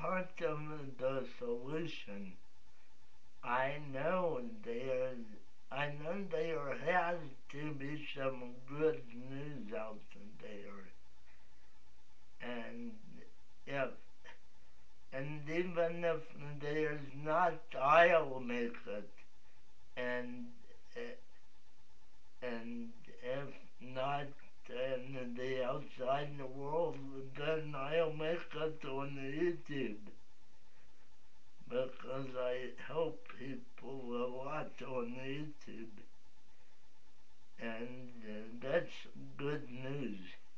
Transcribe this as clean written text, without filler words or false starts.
part of the solution. I know there has to be some good news out there, and if and even if there's not, I'll make it, and and if not in the outside world, then I'll make it on YouTube because I help people a lot on YouTube, and that's good news.